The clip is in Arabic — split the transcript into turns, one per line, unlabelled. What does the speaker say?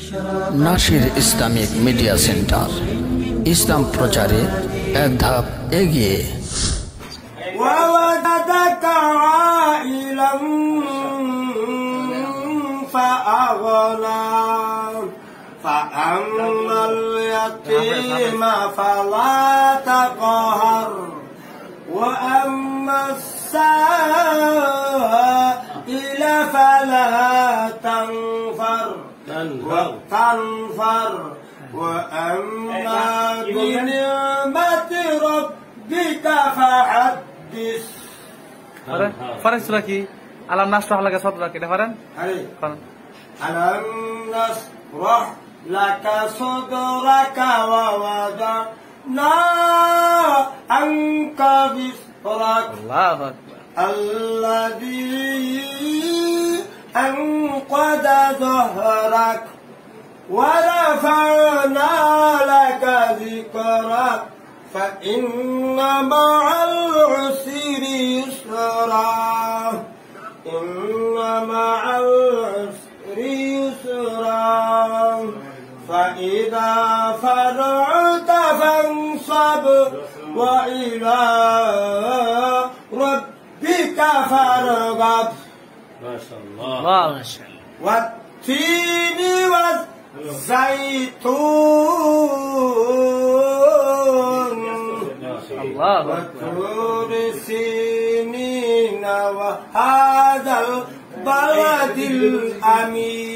Nasir Islamic media centre, ইসলাম প্রচারে এক ধাপ এগিয়ে।
ووجدك عائلا فأغنى فأما اليتيم فلا تقهر وأما السائل فلا تنفر وأما بنعمة ربك فحدث.
ফারেন সূরা কি? আলাম নাশরাহ লাকা সাদরাক, এটা পারেন?
আলাম নাশরাহ লাকা সাদরাকা ওয়া ওয়াদানা আনকা বিসরাক।
আল্লাহু আকবার।
আল্লাযী আনকাদা যহরাক ওয়া রাফা'না লাকা যিকরাক فإن مع العسر يسرا إن مع العسر يسرا فإذا فرغت فانصب وإلى ربك فارغب.
ما شاء الله.
والتين والزيتون وطور سينين وهذا البلد الأمين.